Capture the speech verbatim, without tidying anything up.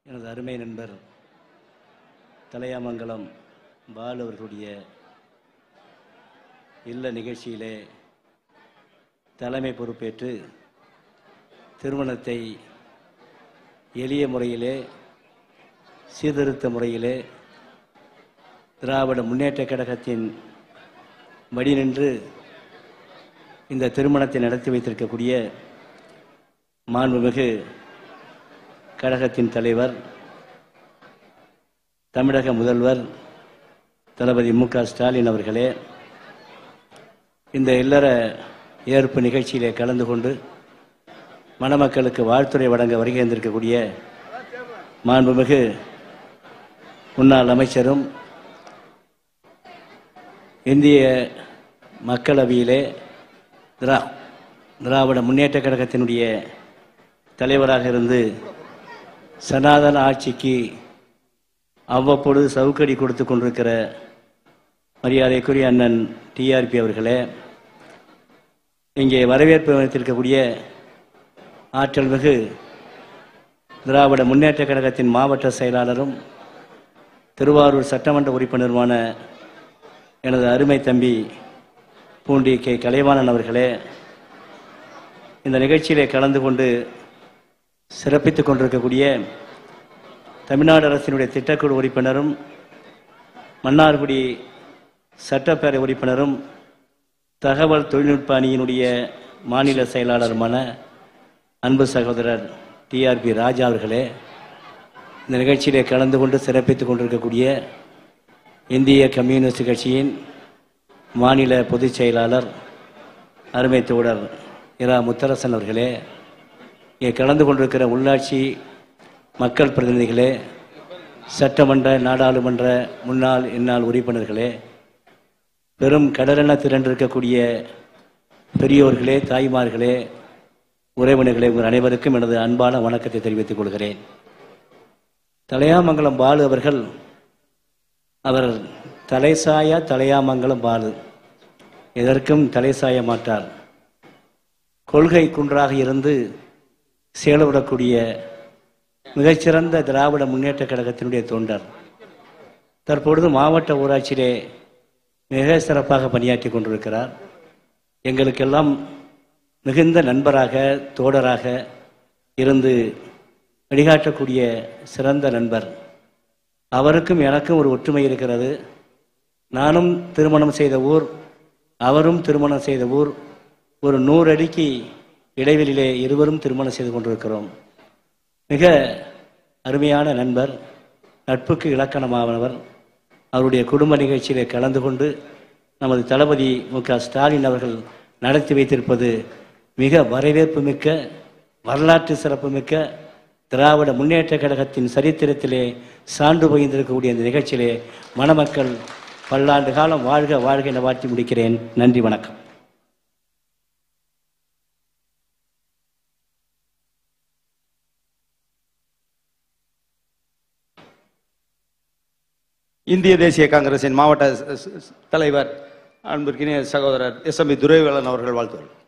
எனது அருமை நண்பர் தலையாமங்கலம் பால் அவர்களுடைய இல்ல நிகழ்ச்சியிலே தலைமை பொறுப்பேற்று திருமணத்தை எளிய முறையிலே சீர்திருத்த முறையிலே திராவிட முன்னேற்ற கழகத்தின் வழி நின்று இந்த திருமணத்தை நடத்தி வைத்திருக்கக்கூடிய மாண்புமிகு கழகத்தின் தலைவர் தமிழக முதல்வர் தளபதி மு க ஸ்டாலின் அவர்களே, இந்த இல்லற ஏற்பு நிகழ்ச்சியிலே கலந்து கொண்டு மணமக்களுக்கு வாழ்த்துரை வழங்க வருகை இருந்திருக்கக்கூடிய மாண்புமிகு முன்னாள் அமைச்சரும் இந்திய மக்களவையிலே திரா திராவிட முன்னேற்ற கழகத்தினுடைய தலைவராக இருந்து சனாதன ஆட்சிக்கு அவ்வப்பொழுது சவுக்கடி கொடுத்து கொண்டிருக்கிற மரியாதைக்குரிய அண்ணன் டிஆர்பி அவர்களே, இங்கே வரவேற்பு வைத்திருக்கக்கூடிய ஆற்றல் மிகு திராவிட முன்னேற்ற கழகத்தின் மாவட்ட செயலாளரும் திருவாரூர் சட்டமன்ற உறுப்பினருமான எனது அருமை தம்பி பூண்டி கே கலைவாணன் அவர்களே, இந்த நிகழ்ச்சியிலே கலந்து கொண்டு சிறப்பித்துக் கொண்டிருக்கக்கூடிய தமிழ்நாடு அரசினுடைய திட்டக்குழு உறுப்பினரும் மன்னார்குடி சட்டப்பேரவை உறுப்பினரும் தகவல் தொழில்நுட்ப அணியினுடைய மாநில செயலாளருமான அன்பு சகோதரர் டிஆர்பி ராஜா அவர்களே, இந்த நிகழ்ச்சியிலே கலந்து கொண்டு சிறப்பித்துக் கொண்டிருக்கக்கூடிய இந்திய கம்யூனிஸ்ட் கட்சியின் மாநில பொதுச் செயலாளர் அருமை தோழர் இரா முத்தரசன் அவர்களே, இங்கே கலந்து கொண்டிருக்கிற உள்ளாட்சி மக்கள் பிரதிநிதிகளே, சட்டமன்ற நாடாளுமன்ற முன்னாள் இந்நாள் உறுப்பினர்களே, பெரும் கடலென திரண்டிருக்கக்கூடிய பெரியோர்களே, தாய்மார்களே, உறவினர்களே, உங்கள் அனைவருக்கும் எனது அன்பான வணக்கத்தை தெரிவித்துக் கொள்கிறேன். தலையாமங்கலம் பாலு அவர்கள் அவர் தலைசாயா தலையாமங்கலம் பாலு, எதற்கும் தலைசாய மாட்டார். கொள்கை குன்றாக இருந்து செயல்படக்கூடிய மிகச்சிறந்த திராவிட முன்னேற்ற கழகத்தினுடைய தொண்டர். தற்பொழுது மாவட்ட ஊராட்சியிலே மிக சிறப்பாக பணியாற்றி கொண்டிருக்கிறார். எங்களுக்கெல்லாம் மிகுந்த நண்பராக தோழராக இருந்து வழிகாட்டக்கூடிய சிறந்த நண்பர். அவருக்கும் எனக்கும் ஒரு ஒற்றுமை இருக்கிறது. நானும் திருமணம் செய்த ஊர், அவரும் திருமணம் செய்த ஊர். ஒரு நூறு அடிக்கு இடைவெளியிலே இருவரும் திருமணம் செய்து கொண்டிருக்கிறோம். மிக அருமையான நண்பர், நட்புக்கு இலக்கணமானவர். அவருடைய குடும்ப நிகழ்ச்சியிலே கலந்து கொண்டு நமது தளபதி மு க ஸ்டாலின் அவர்கள் நடத்தி வைத்திருப்பது மிக வரவேற்பு மிக்க, வரலாற்று சிறப்புமிக்க, திராவிட முன்னேற்ற கழகத்தின் சரித்திரத்திலே சான்று பகிர்ந்திருக்கக்கூடிய இந்த நிகழ்ச்சியிலே மணமக்கள் பல்லாண்டு காலம் வாழ்க வாழ்க என வாழ்த்தி முடிக்கிறேன். நன்றி, வணக்கம். இந்திய தேசிய காங்கிரசின் மாவட்ட தலைவர் அன்பிற்கினிய சகோதரர் எஸ் எம் துரைவேலன் அவர்கள் வாழ்த்துவார்.